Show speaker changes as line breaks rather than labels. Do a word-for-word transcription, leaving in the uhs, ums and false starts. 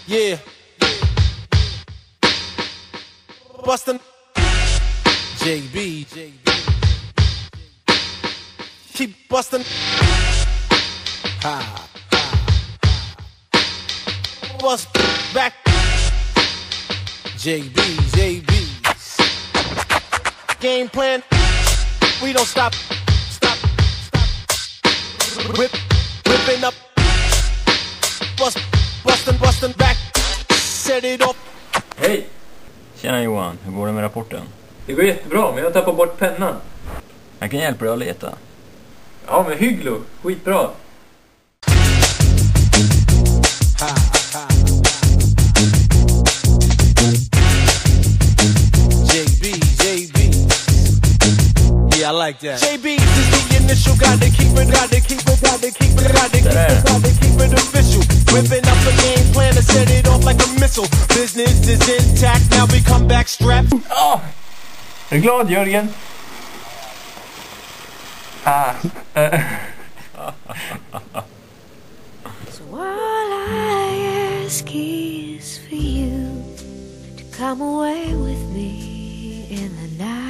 Yeah. Bustin' J B. Keep bustin'. Ha. Bust back. J B, J B. Game plan. We don't stop. Stop. Stop. Whip, whipping up. Bust, bustin', bustin' back. Set it up.
Hej!
Tjena Johan, hur går det med rapporten?
Det går jättebra, men jag har tappat bort pennan.
Jag kan hjälpa dig att leta.
Ja, men hygglo. Skitbra.
J B, J B. Yeah, I like that. J B is the initial, gotta keep it, gotta keep it, gotta keep it, gotta keep it, gotta keep it official. Whipping up a game plan to set it off like a missile. Business is intact, now we come back strapped.
Oh. Är du glad, Jörgen? Ah. Uh.
So all I ask is for you to come away with me in the night.